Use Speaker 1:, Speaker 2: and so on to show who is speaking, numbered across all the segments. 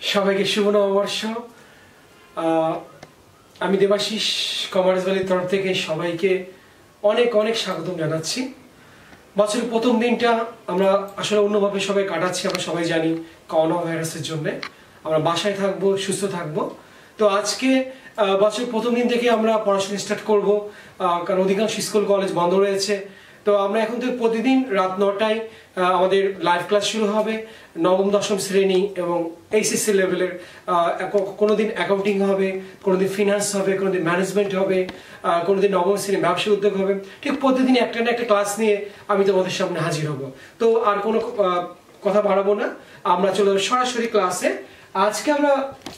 Speaker 1: সবাইকে শুভ নববর্ষ। আমি দেবাশিস কমার্স ভ্যালির তরফ থেকে সবাইকে অনেক অনেক স্বাগতম জানাচ্ছি। বছরের প্রথম দিনটা আমরা আসলে অন্যভাবে সবাই কাটাচ্ছি, আমরা সবাই জানি করোনা ভাইরাসের জন্য আমরা বাসায় থাকবো, সুস্থ থাকবো। তো আজকে বছরের প্রথম দিন থেকে আমরা পড়াশোনা স্টার্ট করব, কারণ অধিকাংশ স্কুল কলেজ বন্ধ রয়েছে। তো আমরা এখন থেকে প্রতিদিন রাত 9টায় আমাদের লাইভ ক্লাস শুরু হবে। নবম দশম শ্রেণী এবং এইচএসসি লেভেলের কোনোদিন অ্যাকাউন্টিং হবে, কোনোদিন ফিনান্স হবে, কোনোদিন ম্যানেজমেন্ট হবে, কোনোদিন নবম শ্রেণী ব্যবসা উদ্যোগ হবে। ঠিক প্রতিদিন একটা না একটা ক্লাস নিয়ে আমি তোমাদের সামনে হাজির হব। তো আর কোনো কথা বাড়াবো না, আমরা চলে যাবো সরাসরি ক্লাসে। আজকে আমরা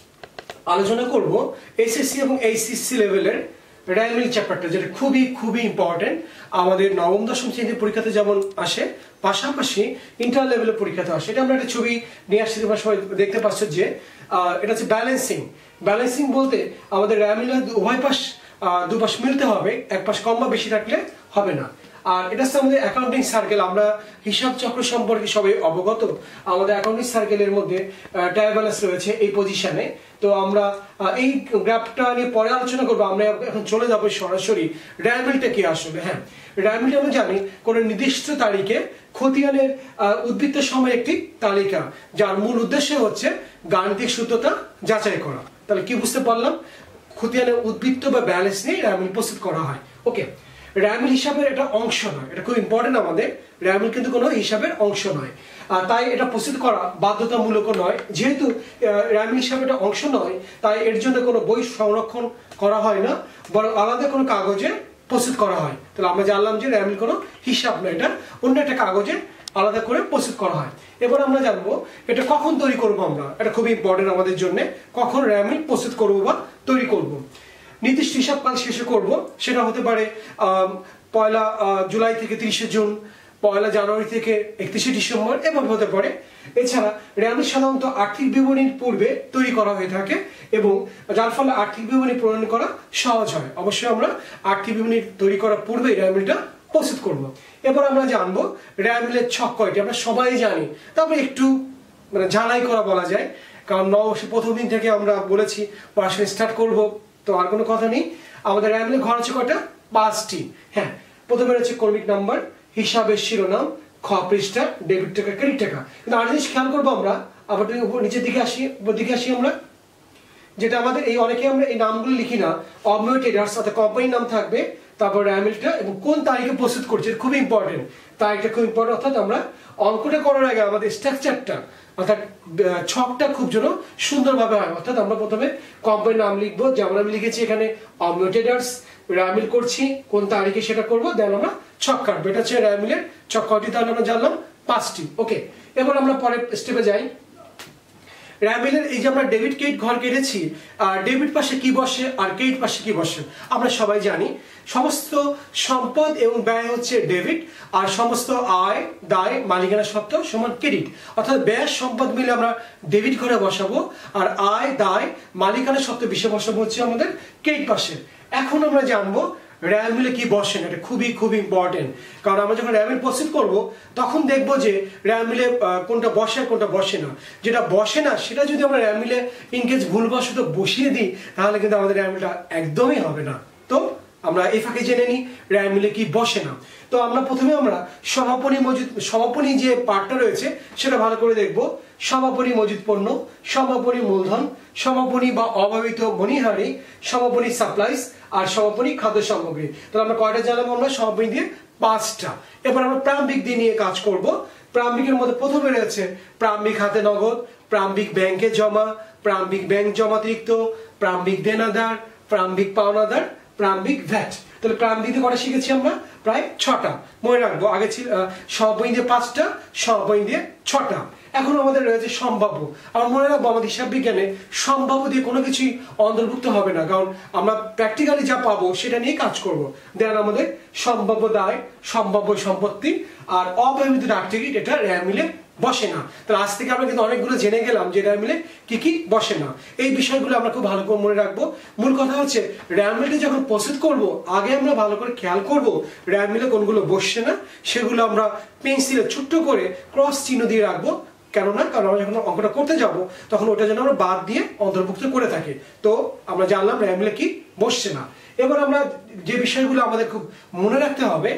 Speaker 1: আলোচনা করব এসএসসি এবং এইচএসসি লেভেলের রাইমিল চ্যাপ্টারটা, যেটা খুবই খুবই ইম্পর্টেন্ট। আমাদের নবম দশম শ্রেণীর পরীক্ষাতে যেমন আসে, পাশাপাশি ইন্টার লেভেলের পরীক্ষাতে আসে। এটা আমরা একটা ছবি নিয়ে আসছি, তোমরা সবাই দেখতে পাচ্ছ যে এটা হচ্ছে ব্যালেন্সিং। ব্যালেন্সিং বলতে আমাদের রাইমিলের উভয় পাশ দুপাশ মিলতে হবে, এক পাশ কম বা বেশি থাকলে হবে না। আর এটা হচ্ছে আমাদের অ্যাকাউন্টিং সার্কেল। আমরা হিসাব চক্র সম্পর্কে সবাই অবগত। আমাদের অ্যাকাউন্টিং সার্কেলের মধ্যে ট্রায়াল ব্যালেন্স রয়েছে এই পজিশনে। তো আমরা এই গ্রাফটা নিয়ে পরে আলোচনা করবো। আমরা এখন চলে যাবো সরাসরি রাইমিলটা কি আসলে। হ্যাঁ, রাইমিলটা আমরা জানি কোন নির্দিষ্ট তারিখে খতিয়ানের উদ্বৃত্ত সময় একটি তালিকা, যার মূল উদ্দেশ্য হচ্ছে গাণিতিক সূত্রতা যাচাই করা। তাহলে কি বুঝতে পারলাম? খতিয়ানের উদ্বৃত্ত বা ব্যালেন্স নিয়ে রাইমিল প্রস্তুত করা হয়। ওকে, রাইমিল হিসাবের এটা অংশ নয়, এটা খুব ইম্পর্টেন্ট আমাদের। রাইমিল কিন্তু কোনো হিসাবের অংশ নয়, তাই এটা প্রস্তুত করা বাধ্যতামূলক নয়। যেহেতু রাইমিল হিসাবে এটা অংশ নয়, তাই এর জন্য কোনো বই সংরক্ষণ করা হয় না, বরং আলাদা কোনো কাগজে প্রস্তুত করা হয়। তাহলে আমরা জানলাম যে রাইমিল কোনো হিসাব নয়, এটা অন্য একটা কাগজে আলাদা করে প্রস্তুত করা হয়। এবার আমরা জানবো এটা কখন তৈরি করবো আমরা। এটা খুবই ইম্পর্টেন্ট আমাদের জন্য, কখন রাইমিল প্রস্তুত করবো বা তৈরি করবো। নির্দিষ্ট হিসাবকাল শেষে করব, সেটা হতে পারে 1 জুলাই থেকে 30 জুন, 1 জানুয়ারি থেকে 31 ডিসেম্বর, এভাবে হতে পারে। এছাড়া রাইমিল সাধারণত আর্থিক বিবরণীর পূর্বে তৈরি করা হয়ে থাকে, এবং যার ফলে আর্থিক বিবরণী প্রণয়ন করা সহজ হয়। অবশ্যই আমরা আর্থিক বিবরণী তৈরি করার পূর্বেই রাইমিলটা প্রস্তুত করব। এবার আমরা জানবো রাইমিলের ছক কয়টি। আমরা সবাই জানি, তারপরে একটু ঝালাই করা বলা যায়, কারণ প্রথম দিন থেকে আমরা বলেছি পড়াশোনা স্টার্ট করব, তো আর কোনো কথা নেই। আমাদের রাইমিলের ঘর আছে কয়টা? 5টি। হ্যাঁ, প্রথমে রয়েছে কর্মিক নাম্বার, হিসাবের শিরোনাম, খ পৃষ্ঠা, ডেবিট টাকা, ক্রেডিট টাকা। কিন্তু আর জিনিস খেয়াল করবো আমরা, আবার নিচের দিকে আসি, উপর দিকে আসি আমরা, যেটা আমাদের এই অনেকে আমরা এই নামগুলো লিখি না, অবমিউটেড অর্থাৎ কোম্পানির নাম থাকবে, তারপর রাইমিলটা এবং কোন তারিখে প্রস্তুত করছে, খুবই ইম্পর্টেন্ট। তারিখটা খুব ইম্পর্টেন্ট। অর্থাৎ আমরা অঙ্কটা করার আগে আমাদের স্ট্রাকচারটা অর্থাৎ ছকটা খুব যেন সুন্দরভাবে হয়। অর্থাৎ আমরা প্রথমে কোম্পানির নাম লিখবো, যেমন আমি লিখেছি এখানে অবমিউটেডার্স, রাইমিল করছি কোন তারিখে সেটা করবো, দেন আমরা ছক কাটবো। এটা হচ্ছে রাইমিলের ছক। কয়টি তাহলে আমরা জানলাম? 5টি। ওকে, এবার আমরা পরের স্টেপে যাই। রাইমিলের এই যে আমরা ডেবিট ক্রেডিট ঘর কেটেছি, আর ডেবিট পাশে কি বসে আর ক্রেডিট পাশে কি বসে আমরা সবাই জানি। সমস্ত সম্পদ এবং ব্যয় হচ্ছে ডেবিট, আর সমস্ত আয় দায় মালিকানা সত্ত্ব সমান ক্রেডিট। অর্থাৎ ব্যয় সম্পদ মিলে আমরা ডেবিট ঘরে বসাবো, আর আয় দায় মালিকানা সত্ত্ব বিষয় বসাবো হচ্ছে আমাদের ক্রেডিট পাশে। এখন আমরা জানবো রাইমিলে কি বসে না। এটা খুবই খুবই ইম্পর্টেন্ট, কারণ আমরা যখন রাইমিল প্রস্তুত করব তখন দেখবো যে রাইমিলে কোনটা বসে আর কোনটা বসে না। যেটা বসে না সেটা যদি আমরা রাইমিলে ইনকেস ভুলবশত বসিয়ে দিই, তাহলে কিন্তু আমাদের রাইমিলটা একদমই হবে না। তো আমরা এই ফাঁকে জেনে নিই রাইমিলে কি বসে না। তো আমরা প্রথমে আমরা সমাপনী যে পার্টটা রয়েছে সেটা ভালো করে দেখবো। সমাপনী মজুদ পণ্য, সমাপনী মূলধন, সমাপনী বা অভাবিত মণিহারি, সমাপনী সাপ্লাইস, আর সমাপনী খাদ্য সামগ্রী। তাহলে আমরা কয়টা জানলাম? আমরা সমাপনী দিয়ে 5টা। এবার আমরা প্রারম্ভিক দিয়ে নিয়ে কাজ করব। প্রারম্ভিকের মধ্যে প্রথমে রয়েছে প্রারম্ভিক হাতে নগদ, প্রারম্ভিক ব্যাংকে জমা, প্রারম্ভিক ব্যাংক জমাতিরিক্ত, প্রারম্ভিক দেনাদার, প্রারম্ভিক পাওনাদার, প্রারম্ভিক ভ্যাট। তাহলে প্রারম্ভিক দিয়ে কটা শিখেছি আমরা? প্রায় 6টা। মনে রাখবো, আগে ছিল সমাপনী দিয়ে 5টা, সমাপনী দিয়ে 6টা। এখন আমাদের রয়েছে সম্ভাব্য। আমরা মনে রাখবো আমাদের হিসাব বিজ্ঞানে সম্ভাব্য দিয়ে কোনো কিছুই অন্তর্ভুক্ত হবে না, কারণ আমরা প্র্যাকটিক্যালি যা পাবো সেটা নিয়ে কাজ করব। দেন আমাদের সম্ভাব্য দায়, সম্ভাব্য সম্পত্তি, আর অব্যবহৃত ডাক টিকিট, এটা রাইমিলে বসে না। তাহলে আজ থেকে আমরা কিন্তু অনেকগুলো জেনে গেলাম যে রাইমিলে কি কি বসে না। এই বিষয়গুলো আমরা খুব ভালো করে মনে রাখবো। মূল কথা হচ্ছে রাইমিলটা যখন প্রস্তুত করব, আগে আমরা ভালো করে খেয়াল করব রাইমিলে কোনগুলো বসছে না, সেগুলো আমরা পেন্সিলে ছোট্ট করে ক্রস চিহ্ন দিয়ে রাখবো কেন না, কারণ আমরা যখন অঙ্কটা করতে যাব তখন ওটা যেন আমরা বাদ দিয়ে অন্তর্ভুক্ত করে থাকি। তো আমরা জানলাম র্যামিলে কি বসছে না। এবার আমরা যে বিষয়গুলো আমাদের খুব মনে রাখতে হবে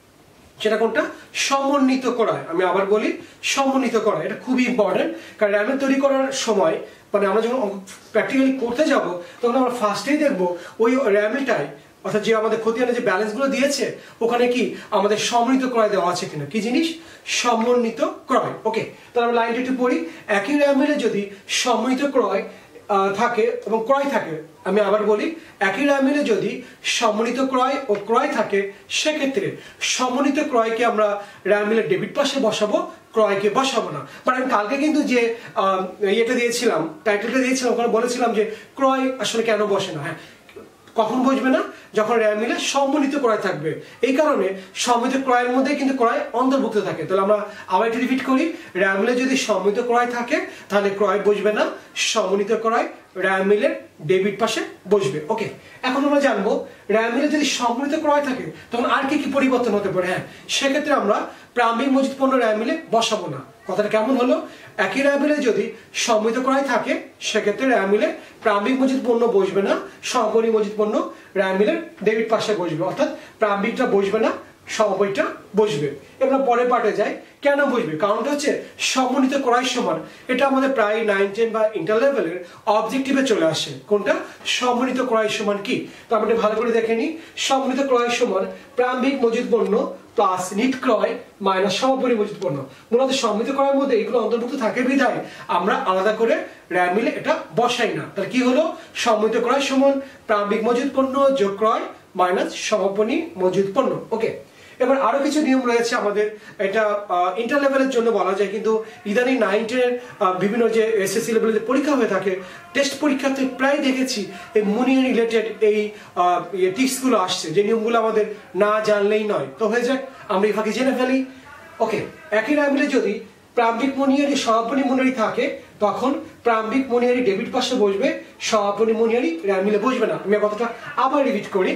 Speaker 1: সেটা কোনটা, সমন্বিত ক্রয়। আমি আবার বলি সমন্বিত ক্রয়, এটা খুবই ইম্পর্টেন্ট। কারণ র্যামিল তৈরি করার সময় মানে আমরা যখন প্র্যাকটিক্যালি করতে যাব তখন আমরা ফার্স্টেই দেখবো ওই র্যামিলটাই অর্থাৎ যে আমাদের খতিয়ানে যে ব্যালেন্সগুলো দিয়েছে ওখানে কি আমাদের সমন্বিত ক্রয় দেওয়া আছে কিনা। কি জিনিস, সমন্বিত ক্রয়। ওকে, তাহলে আমরা লাইনটা একটু পড়ি। একই র্যামিলে যদি সমন্বিত ক্রয় থাকে এবং ক্রয় থাকে, আমি আবার বলি একই র্যামিলে যদি সমন্বিত ক্রয় ও ক্রয় থাকে সেক্ষেত্রে সমন্বিত ক্রয়কে আমরা র্যামিলের ডেবিট পাশে বসাবো, ক্রয়কে বসাবো না। মানে আমি কালকে কিন্তু যে ইয়েটা দিয়েছিলাম, টাইটেলটা দিয়েছিলাম, ওখানে বলেছিলাম যে ক্রয় আসলে কেন বসে না। হ্যাঁ, কখন বসবে না, যখন র্যামিলে সমন্বিত ক্রয় থাকবে। এই কারণে সমন্বিত ক্রয়ের মধ্যে কিন্তু ক্রয় অন্তর্ভুক্ত থাকে। তাহলে আমরা আবার একটু রিপিট করি, র্যামিলে যদি সমন্বিত ক্রয় থাকে তাহলে ক্রয় বসবে না, সমন্বিত ক্রয় র্যামিলের ডেবিট পাশে বসবে। ওকে, এখন আমরা জানবো র্যামিলে যদি সমন্বিত ক্রয় থাকে তখন আর কি কি পরিবর্তন হতে পারে। হ্যাঁ, সেক্ষেত্রে আমরা প্রারম্ভিক মজুত পণ্য র্যামিলে বসাবো না। কথাটা কেমন হলো, একই র্যামিলে যদি সমন্বিত ক্রয় থাকে সেক্ষেত্রে র্যামিলে প্রারম্ভিক মজুত পণ্য বসবে না, সমাপনী মজুত পণ্য র্যামিলের ডেবিট পাশে বসবে। অর্থাৎ প্রারম্ভিকটা বসবে না, সমাপনীটা বসবে। এবার পরের পার্টে যাই, কেন বসবে, কারণটা হচ্ছে সমন্বিত ক্রয় সমান, এটা আমাদের প্রায় 9, 10 বা ইন্টার লেভেলের অবজেক্টিভে চলে আসে। কোনটা, সমন্বিত ক্রয় সমান কি। তো আমরা ভালো করে দেখে নিই, সমন্বিত ক্রয় সমান প্রারম্ভিক মজুত পণ্য প্লাস নিট ক্রয় মাইনাস সমাপনী মজুত পণ্য। মূলত সমন্বিত ক্রয়ের মধ্যে এগুলো অন্তর্ভুক্ত থাকে বিধায় আমরা আলাদা করে র্যামিলে এটা বসাই না। তাহলে কি হলো, সমন্বিত ক্রয় সমান প্রারম্ভিক মজুত পণ্য যোগ ক্রয় মাইনাস সমাপনী মজুত পণ্য। ওকে, এবার আরো কিছু নিয়ম রয়েছে আমাদের, এটা ইন্টার লেভেলের জন্য বলা যায়, কিন্তু ইদানিং 9, 10 বিভিন্ন যে এসএসসি লেভেলের যে পরীক্ষা হয়ে থাকে, টেস্ট পরীক্ষাতে প্রায় দেখেছি এই মনি রিলেটেড এই টিপসগুলো আসছে, যে নিয়মগুলো আমাদের না জানলেই নয়। তো হয়ে যাক, আমরা এই ফাঁকে জেনে ফেলি। ওকে, একই র্যামিলে যদি প্রারম্ভিক মনিহারি সমাপনী মনিহারি থাকে তখন প্রারম্ভিক মনিহারি ডেবিট পাশে বসবে, সমাপনী মনিহারি র্যামিলে বসবে না। আমি কথাটা আবার রিপিট করি।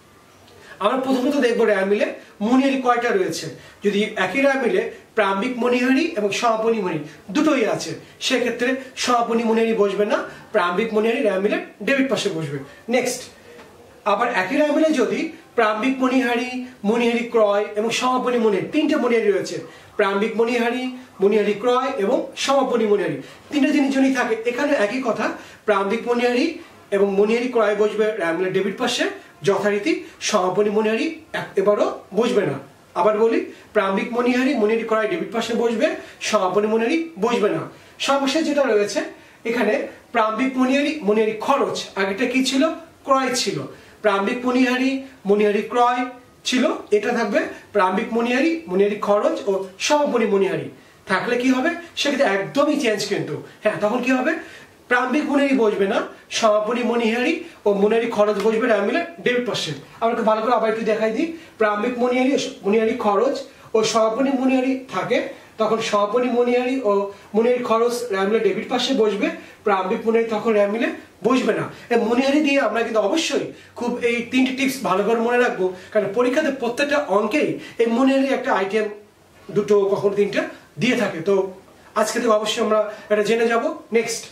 Speaker 1: আমরা প্রথমত দেখবো র্যামিলে মনিহারি কয়টা রয়েছে। যদি একই র্যামিলে প্রারম্ভিক মনিহারি এবং সমাপনী মনিহারি দুটোই আছে সেক্ষেত্রে সমাপনী মনিহারি বসবে না, প্রারম্ভিক মনিহারি র্যামিলের ডেবিট পাশে বসবে। নেক্সট, আবার একই র্যামিলে যদি প্রারম্ভিক মনিহারি, মনিহারি ক্রয় এবং সমাপনী মনিহারি, তিনটে মনিহারি রয়েছে, প্রারম্ভিক মনিহারি, মনিহারি ক্রয় এবং সমাপনী মনিহারি, তিনটে জিনিস যদি থাকে, এখানে একই কথা, প্রারম্ভিক মনিহারি এবং মনিহারি ক্রয় বসবে র্যামিলের ডেবিট পাশে, যথারীতি সমাপনী মনিহারি এবারও বসবে না। আবার বলি, প্রারম্ভিক মনিহারি, মনিহারি ক্রয় ডেবিট পাশে বসবে, সমাপনী মনিহারি বসবে না। সর্বশেষ যেটা রয়েছে এখানে প্রারম্ভিক মনিহারি, মনিহারি খরচ, আগেটা কি ছিল, ক্রয় ছিল, প্রারম্ভিক মনিহারি, মনিহারি ক্রয় ছিল, এটা থাকবে প্রারম্ভিক মনিহারি, মনিহারি খরচ ও সমাপনী মনিহারি। থাকলে কি হবে, সেক্ষেত্রে একদমই চেঞ্জ কিন্তু। হ্যাঁ, তখন কি হবে, প্রারম্ভিক মনিহারি বসবে না, সমাপনী মনিহারি ও মনিহারি খরচ বসবে র্যামিলের ডেবিট পাশে। আমরা ভালো করে আবার একটু দেখাই দিই, প্রারম্ভিক মনিহারি, মনিহারি খরচ ও সমাপনী মনিহারি থাকে তখন সমাপনী মনিহারি ও মনিহারি খরচ র্যামিলের ডেবিট পাশে বসবে, প্রারম্ভিক মনিহারি তখন র্যামিলে বসবে না। এই মনিহারি দিয়ে আমরা কিন্তু অবশ্যই খুব এই তিনটি টিপস ভালো করে মনে রাখবো, কারণ পরীক্ষাতে প্রত্যেকটা অঙ্কেই এই মনিহারি একটা আইটেম, দুটো কখনো তিনটা দিয়ে থাকে। তো আজকে থেকে অবশ্যই আমরা এটা জেনে যাব। নেক্সট,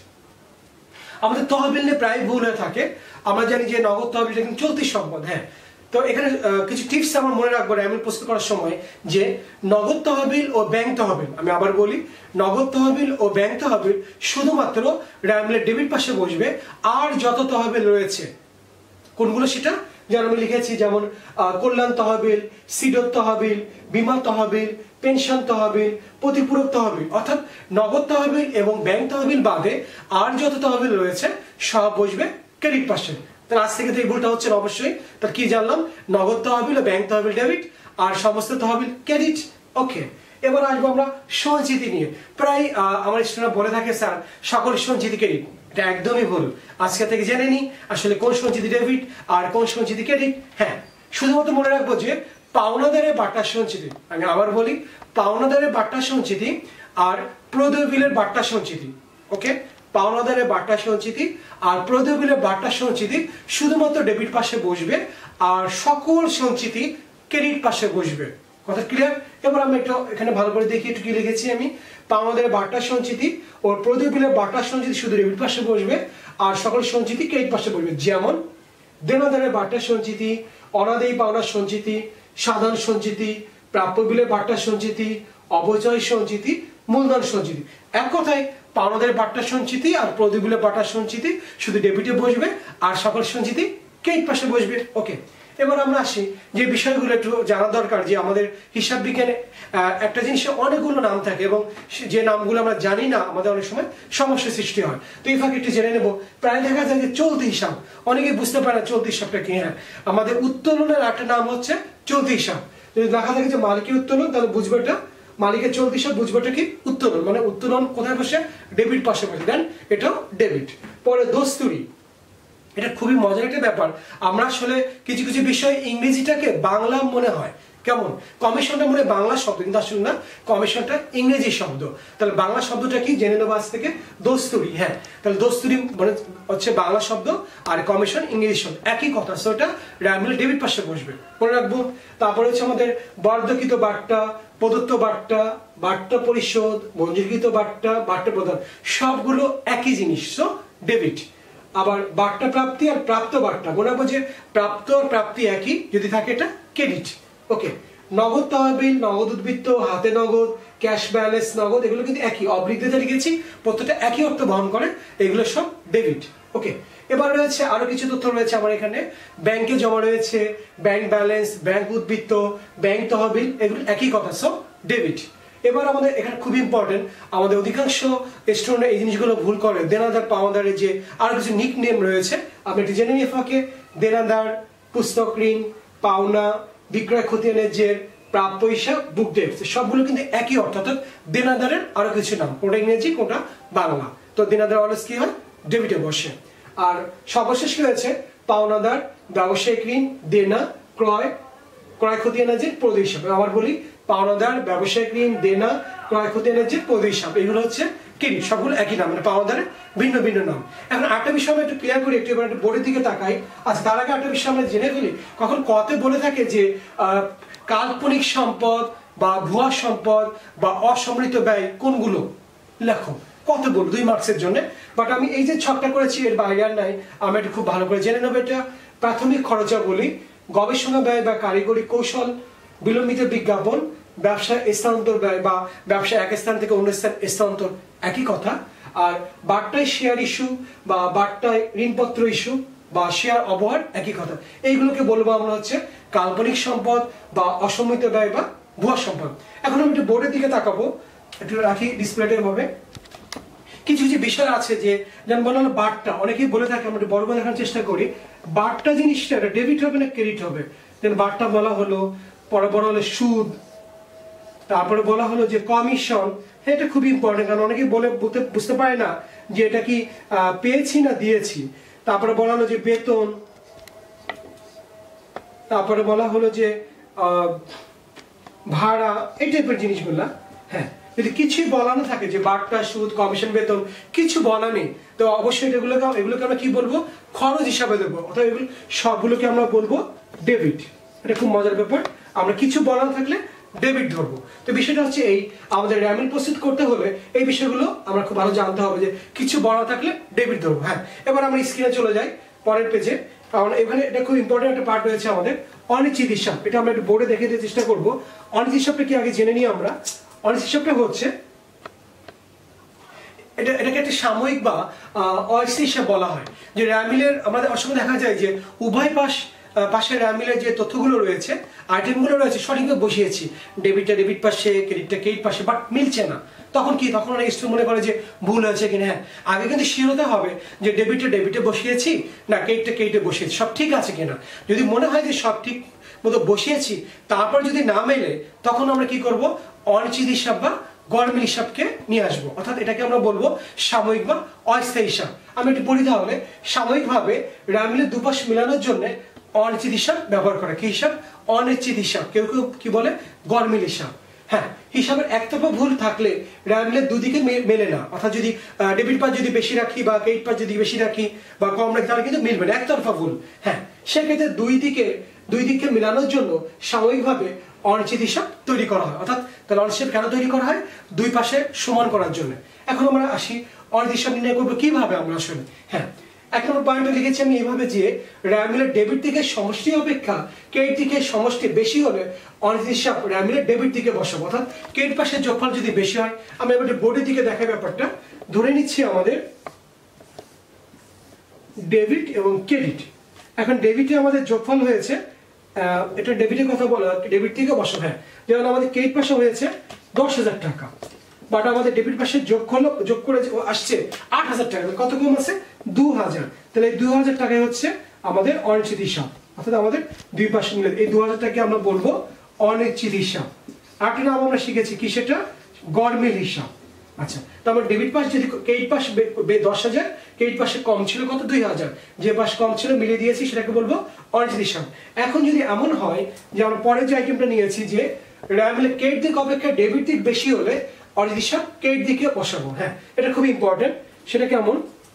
Speaker 1: আমাদের তহবিল নিয়ে প্রায় ভুল হয়ে থাকে। আমরা জানি যে নগদ তহবিলটা কিন্তু চলতি সম্পদ। হ্যাঁ, তো এখানে কিছু টিপস আমরা মনে রাখবো র্যামিল প্রস্তুত করার সময়, যে নগদ তহবিল ও ব্যাংক তহবিল, আমি আবার বলি, নগদ তহবিল ও ব্যাংক তহবিল শুধুমাত্র র্যামিলের ডেবিট পাশে বসবে। আর যত তহবিল রয়েছে কোনগুলো সেটা যেন আমি লিখেছি, যেমন কল্যাণ তহবিল, সিডর তহবিল, বীমা তহবিল, পেনশন তহবিল, প্রতিপূরক তহবিল, অর্থাৎ নগদ তহবিল এবং ব্যাংক তহবিল বাদে আর যত তহবিল রয়েছে সব বসবে ক্রেডিট পাশে। তাহলে আজ থেকে তো এই ভুলটা হচ্ছে না অবশ্যই। তার কি জানলাম, নগদ তহবিল ও ব্যাংক তহবিল ডেবিট আর সমস্ত তহবিল ক্রেডিট। ওকে, এবার আসবো আমরা সঞ্চিতি নিয়ে। প্রায় আমার স্টুডেন্টরা বলে থাকে, স্যার সকল সঞ্চিতি ক্রেডিট, এটা একদমই ভুল। আজকে থেকে জেনে নিই আসলে কোন সঞ্চিতি ডেবিট আর কোন সঞ্চিতি ক্রেডিট। হ্যাঁ, শুধুমাত্র মনে রাখবো যে পাওনাদারের বাট্টা সঞ্চিতি, আমি আবার বলি, পাওনাদারের বাট্টা সঞ্চিতি আর প্রদেয় বিলের বাট্টা সঞ্চিতি। ওকে, পাওনাদারের বাট্টা সঞ্চিতি আর প্রদেয় বিলের বাট্টা সঞ্চিতি শুধুমাত্র ডেবিট পাশে বসবে, আর সকল সঞ্চিতি ক্রেডিট পাশে বসবে। কথা ক্লিয়ার? এবার আমরা একটু এখানে ভালো করে দেখি একটু কি লিখেছি আমি। পাওনাদার বার্তা সঞ্চিতি ও প্রদীপ বিলের বার্তা সঞ্চিতি শুধু ডেবিট পাশে বসবে আর সকল সঞ্চিতি ক্রেডিট পাশে বসবে। যেমন দেনাদারের বার্তা সঞ্চিতি, অনাদায়ী পাওনার সঞ্চিতি, সাধারণ সঞ্চিতি, প্রাপ্য বিলের বার্তা সঞ্চিতি, অবচয় সঞ্চিতি, মূলধন সঞ্চিতি। এক কথায় পাওনাদারের বার্তা সঞ্চিতি আর প্রদীপ বিলের বার্তা সঞ্চিতি শুধু ডেবিটে বসবে আর সকল সঞ্চিতি ক্রেডিট পাশে বসবে। ওকে, এবার আমরা আসি যে বিষয়গুলো একটু জানা দরকার যে আমাদের হিসাব বিজ্ঞানে একটা জিনিসের অনেকগুলো নাম থাকে এবং যে নামগুলো আমরা জানি না আমাদের অনেক সময় সমস্যা সৃষ্টি হয়। তো এই ফাঁকে একটু জেনে নেব। প্রায় দেখা যায় যে চলতি হিসাব, অনেকে বুঝতে পারে না চলতি হিসাবটা কি। হ্যাঁ, আমাদের উত্তোলনের একটা নাম হচ্ছে চলতি হিসাব। যদি দেখা থাকে যে মালিকের উত্তোলন, তাহলে বুঝবে এটা মালিকের চলতি হিসাব, বুঝবে এটা কি উত্তোলন। মানে উত্তোলন কোথায় বসে? ডেবিট পাশে বসে, দেন এটাও ডেবিট। পরে দস্তুরি, এটা খুবই মজার একটা ব্যাপার। আমরা আসলে কিছু কিছু বিষয় ইংরেজিটাকে বাংলা মনে হয়, কেমন কমিশনটা মনে বাংলা শব্দ, কিন্তু আসলে না, কমিশনটা ইংরেজি শব্দ। তাহলে বাংলা শব্দটা কি জেনে নেবো আজ থেকে, দস্তুরি। হ্যাঁ, তাহলে দস্তুরি মানে হচ্ছে বাংলা শব্দ আর কমিশন ইংরেজি শব্দ, একই কথা। সো এটা র্যামিল ডেবিট পাশে বসবে, মনে রাখবো। তারপরে হচ্ছে আমাদের বর্ধকৃত বার্তা, প্রদত্ত বার্তা, বার্তা পরিশোধ, মঞ্জুরকৃত বার্তা, বার্তা প্রদান, সবগুলো একই জিনিস, সো ডেবিট। আবার বার্তা প্রাপ্তি আর প্রাপ্ত বার্তা, মনে রাখবো যে প্রাপ্ত আর প্রাপ্তি একই, যদি থাকে এটা ক্রেডিট। ওকে, নগদ তহবিল, নগদ উদ্বৃত্ত, হাতে নগদ, ক্যাশ ব্যালেন্স নগদ, এগুলো কিন্তু একই, অবৃদ্ধিতে লিখেছি, প্রত্যেকটা একই অর্থ বহন করে, এগুলো সব ডেবিট। ওকে, এবার রয়েছে আরো কিছু তথ্য রয়েছে আমার এখানে। ব্যাংকে জমা রয়েছে, ব্যাংক ব্যালেন্স, ব্যাংক উদ্বৃত্ত, ব্যাংক তহবিল, এগুলো একই কথা, সব ডেবিট। এবার আমাদের এখানে খুব ইম্পর্টেন্ট, আমাদের অধিকাংশ স্টুডেন্ট এই জিনিসগুলো ভুল করে। দেনাদার পাওনাদারের যে আরো কিছু নিক নেম রয়েছে, আমরা একটু জেনে নিয়ে ফাঁকে। দেনাদার, পুস্তক ঋণ, পাওনা, বিক্রয় খতিয়ানের জের, প্রাপ্য হিসাব, বুক ডেট, সবগুলো কিন্তু একই অর্থ। অর্থাৎ দেনাদারের আরো কিছু নাম, কোনটা ইংরেজি কোনটা বাংলা। তো দেনাদার অলওয়েজ কি হয়? ডেবিটে বসে। আর সর্বশেষ কি হয়েছে? পাওনাদার, ব্যবসায়িক ঋণ, দেনা, ক্রয়, ক্রয় খতিয়ানের জের, প্রদেয় হিসাব। আবার বলি, পাওনাদার, ব্যবসায়িক ঋণ, দেনা, ক্রয় খতিয়ানের জের, প্রদেয় হিসাব, এগুলো হচ্ছে ক্রেডিট, সবগুলো একই নাম, মানে পাওনাদারের ভিন্ন ভিন্ন নাম। এখন একটা বিষয় আমরা একটু ক্লিয়ার করি, একটু এবার একটু বোর্ডের দিকে তাকাই। আচ্ছা, তার আগে একটা বিষয় আমরা জেনে ফেলি, কখন কতে বলে থাকে যে কাল্পনিক সম্পদ বা ভুয়া সম্পদ বা অসমৃত ব্যয় কোনগুলো, লেখো। কত বলবো 2 মার্কসের জন্য, বাট আমি এই যে ছকটা করেছি এর বাইরে আর নাই, আমরা একটু খুব ভালো করে জেনে নেবো। এটা প্রাথমিক খরচাবলী, গবেষণা ব্যয় বা কারিগরি কৌশল, বিলম্বিত বিজ্ঞাপন, ব্যবসা স্থানান্তর ব্যয় বা ব্যবসা এক স্থান থেকে অন্য স্থান স্থানান্তর, একই কথা। আর বার্তায় শেয়ার ইস্যু বা বার্তায় ঋণপত্র ইস্যু বা শেয়ার অবহার, একই কথা। এইগুলোকে বলবো আমরা হচ্ছে কাল্পনিক সম্পদ বা অসমৃত ব্যয় বা ভুয়া সম্পদ। এখন আমি একটু বোর্ডের দিকে তাকাবো, একটু রাখি ডিসপ্লেটা এভাবে। কিছু কিছু বিষয় আছে যে, যেমন বললাম বার্তা, অনেকেই বলে থাকে, আমরা একটু বড় করে দেখার চেষ্টা করি। বার্তা জিনিসটা ডেবিট হবে না ক্রেডিট হবে? দেন বার্তা বলা হলো, পরে বলা হলো সুদ, তারপরে বলা হলো যে কমিশন। হ্যাঁ, এটা খুব ইম্পর্টেন্ট, কারণ অনেকেই বলে বুঝতে পারে না যে এটা কি পেয়েছি না দিয়েছি। তারপরে বলা হলো যে বেতন, তারপরে বলা হলো যে ভাড়া, এই টাইপের জিনিসগুলা। হ্যাঁ, যদি কিছুই বলা না থাকে যে বার্তা, সুদ, কমিশন, বেতন, কিছু বলা নেই, তো অবশ্যই এগুলোকে আমরা কি বলবো? খরচ হিসাবে দেবো, অর্থাৎ এগুলো সবগুলোকে আমরা বলবো ডেবিট। এটা খুব মজার ব্যাপার, আমরা কিছু বলা না থাকলে ডেবিট ধরবো। তো বিষয়টা হচ্ছে এই, আমাদের র্যামিল প্রস্তুত করতে হলে এই বিষয়গুলো আমরা খুব ভালো জানতে হবে যে কিছু বলা থাকলে ডেবিট ধরবো। হ্যাঁ, এবার আমরা স্ক্রিনে চলে যাই পরের পেজে, কারণ এখানে এটা খুব ইম্পর্টেন্ট একটা পার্ট রয়েছে আমাদের, অনিশ্চিত হিসাব। এটা আমরা একটু বোর্ডে দেখে দিতে চেষ্টা করবো। অনিশ্চিত হিসাবটা কি আগে জেনে নিই আমরা। অনিশ্চিত হিসাবটা হচ্ছে, এটাকে একটা সাময়িক বা অস্থায়ী হিসাব বলা হয়। যে র্যামিলের আমাদের অসময় দেখা যায় যে উভয় পাশে র্যামিলের যে তথ্যগুলো রয়েছে, আইটেমগুলো রয়েছে, সঠিকভাবে বসিয়েছি, ডেবিটটা ডেবিট পাশে, ক্রেডিটটা ক্রেডিট পাশে, বাট মিলছে না। তখন কি, তখন অনেক স্টুডেন্ট মনে করে যে ভুল হয়েছে কিনা। হ্যাঁ, আগে কিন্তু শিওর হতে হবে যে ডেবিটটা ডেবিটে বসিয়েছি না ক্রেডিটটা ক্রেডিটে বসিয়েছি, সব ঠিক আছে কিনা। যদি মনে হয় যে সব ঠিক মতো বসিয়েছি, তারপর যদি না মেলে, তখন আমরা কি করব? অনিশ্চিত হিসাব বা গরমিল হিসাবকে নিয়ে আসবো। অর্থাৎ এটাকে আমরা বলবো সাময়িক বা অস্থায়ী হিসাব। আমি একটু পড়ি তাহলে। সাময়িকভাবে র্যামিলের দুপাশ মেলানোর জন্য অনিশ্চিত হিসাব ব্যবহার করে। কি হিসাব? অনিশ্চিত হিসাব। কেউ কেউ কি বলে? গরমিল হিসাব। হ্যাঁ, হিসাবের একতরফা ভুল থাকলে র্যামিলের দুদিকে মেলে না। অর্থাৎ যদি ডেবিট পাস যদি বেশি রাখি বা ক্রেডিট পাস যদি বেশি রাখি বা কম রাখি, তাহলে কিন্তু মিলবে না, একতরফা ভুল। হ্যাঁ, সেক্ষেত্রে দুই দিকে দুই দিককে মেলানোর জন্য সাময়িকভাবে অনিশ্চিত হিসাব তৈরি করা হয়। অর্থাৎ তাহলে অনিশ্চিত কেন তৈরি করা হয়? দুই পাশে সমান করার জন্য। এখন আমরা আসি অনিশ্চিত হিসাব নির্ণয় করবো কিভাবে আমরা আসলে। হ্যাঁ, এক নম্বর পয়েন্টে লিখেছি আমি এইভাবে যে র্যামিলের ডেবিট দিকের সমষ্টি অপেক্ষা ক্রেডিট দিকের সমষ্টি বেশি হলে অনিশ্চিত হিসাব র্যামিলের ডেবিট দিকে বসাবো। অর্থাৎ ক্রেডিট পাশের যোগফল যদি বেশি হয়, আমরা এবার বোর্ডের দিকে দেখাই ব্যাপারটা। ধরে নিচ্ছি আমাদের ডেবিট এবং ক্রেডিট। এখন ডেবিটে আমাদের যোগফল হয়েছে, এটা ডেবিটের কথা বলা, ডেবিট থেকে বসাবো। হ্যাঁ, যেমন আমাদের ক্রেডিট পাশে হয়েছে 10,000 টাকা, বাট আমাদের ডেবিট পাশে যোগ করে আসছে 8,000 টাকা। কত কম আছে? 2,000। তাহলে এই 2,000 টাকায় হচ্ছে আমাদের অনিশ্চিত হিসাব। অর্থাৎ আমাদের দুই পাশে মিলে এই 2,000 টাকাকে আমরা বলবো অনিশ্চিত হিসাব। আরেকটা নাম আমরা শিখেছি কি, সেটা গরমিল হিসাব। আচ্ছা, তো আমার ডেবিট পাশ যদি ক্রেডিট পাশ 10,000, ক্রেডিট পাশে কম ছিল কত? 2,000। যে পাশ কম ছিল মিলিয়ে দিয়েছি, সেটাকে বলবো অনিশ্চিত হিসাব। এখন যদি এমন হয় যে আমরা পরে যে আইটেমটা নিয়েছি যে র্যামিলের ক্রেডিট দিক অপেক্ষা ডেবিট দিক বেশি হলে অনিশ্চিত হিসাব ক্রেডিট দিকে বসাবো। হ্যাঁ, এটা খুব ইম্পর্টেন্ট। সেটা কেমন?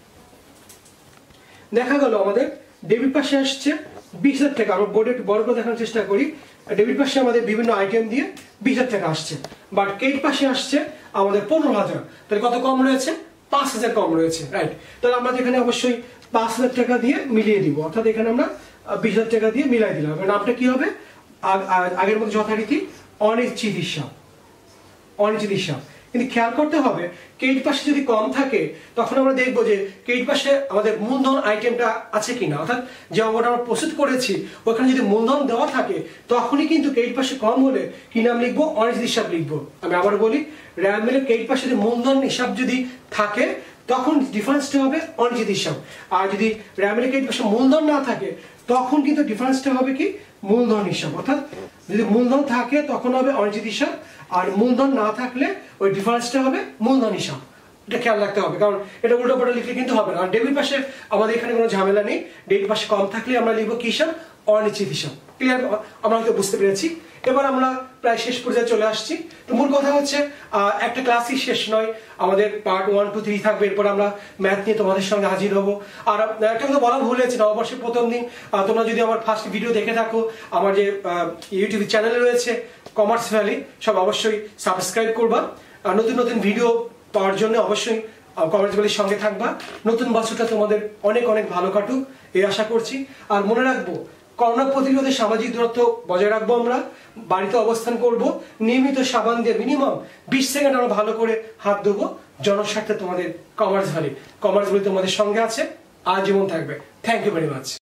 Speaker 1: দেখা গেল আমাদের ডেবিট পাশে আসছে 20,000 টাকা। আমরা বোর্ডে একটু বড় করে দেখানোর চেষ্টা করি। ডেবিট পাশে আমাদের বিভিন্ন আইটেম দিয়ে 20,000 টাকা আসছে, বাট ক্রেডিট পাশে আসছে আমাদের 15,000। তাহলে কত কম রয়েছে? 5,000 কম রয়েছে, রাইট? তাহলে আমরা এখানে অবশ্যই 5,000 টাকা দিয়ে মিলিয়ে দিব। অর্থাৎ এখানে আমরা 20,000 টাকা দিয়ে মিলাই দিলাম। নামটা কি হবে? আগের মতো যথারীতি অনিশ্চিত হিসাব। অনিশ্চিত হিসাব। কিন্তু খেয়াল করতে হবে, ক্রেডিট পাশে যদি কম থাকে তখন আমরা দেখবো যে ক্রেডিট পাশে আমাদের মূলধন আইটেমটা আছে কিনা। অর্থাৎ যে অঙ্কটা আমরা প্রস্তুত করেছি ওখানে যদি মূলধন দেওয়া থাকে তখনই কিন্তু ক্রেডিট পাশে কম হলে কি নাম লিখবো? অনিশ্চিত হিসাব লিখবো। আমি আবার বলি, র্যামিলের ক্রেডিট পাশে যদি মূলধন হিসাব যদি থাকে তখন ডিফারেন্সটা হবে অনিশ্চিত হিসাব। আর যদি র্যামিলের ক্রেডিট পাশে মূলধন না থাকে তখন কিন্তু ডিফারেন্সটা হবে কি? মূলধন হিসাব। অর্থাৎ যদি মূলধন থাকে তখন হবে অনিশ্চিত হিসাব, আর মূলধন না থাকলে ওই ডিফারেন্সটা হবে মূলধন হিসাব। এটা খেয়াল রাখতে হবে, কারণ এটা উল্টো পাল্টা লিখলে কিন্তু হবে না। আর ডেবিট পাশে আমাদের এখানে কোনো ঝামেলা নেই। ডেবিট পাশে কম থাকলে আমরা লিখবো কি হিসাব? অনিশ্চিত হিসাব। ক্লিয়ার? আমরা হয়তো বুঝতে পেরেছি। এবার আমরা প্রায় শেষ পর্যায়ে চলে আসছি। তো মূল কথা হচ্ছে একটা ক্লাসই শেষ নয়, আমাদের পার্ট 1, 2, 3 থাকবে। এরপর আমরা ম্যাথ নিয়ে তোমাদের সঙ্গে হাজির হবো। আর একটা কথা বলা ভুল হয়েছে, নববর্ষের প্রথম দিন তোমরা যদি আমার ফার্স্ট ভিডিও দেখে থাকো, আমার যে ইউটিউব চ্যানেলে রয়েছে কমার্স ভ্যালি, সব অবশ্যই সাবস্ক্রাইব করবা। নতুন নতুন ভিডিও পাওয়ার জন্য অবশ্যই কমার্স ভ্যালির সঙ্গে থাকবা। নতুন বছরটা তোমাদের অনেক অনেক ভালো কাটুক এই আশা করছি। আর মনে রাখবো, করোনা প্রতিরোধে সামাজিক দূরত্ব বজায় রাখবো। আমরা বাড়িতে অবস্থান করব, নিয়মিত সাবান দিয়ে মিনিমাম 20 সেকেন্ড আমরা ভালো করে হাত ধোবো। জনস্বার্থে তোমাদের কমার্স ভ্যালি তোমাদের সঙ্গে আছে, আজীবন থাকবে। Thank you very much.